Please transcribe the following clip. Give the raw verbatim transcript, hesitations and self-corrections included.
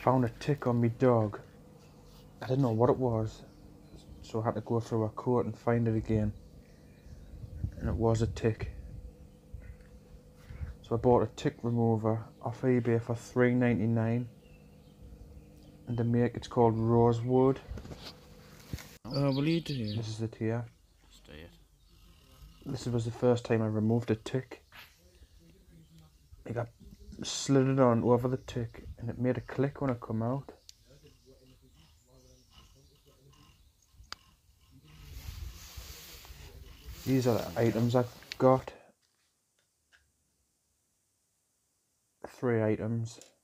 found a tick on my dog. I didn't know what it was, so I had to go through a coat and find it again. And it was a tick. So I bought a tick remover off eBay for three ninety-nine. And the make, it's called Rosewood. Oh, will you do? This is it here. Stay it. This was the first time I removed a tick. I got slid it on over the tick and it made a click when it come out. These are the items I've got. Three items.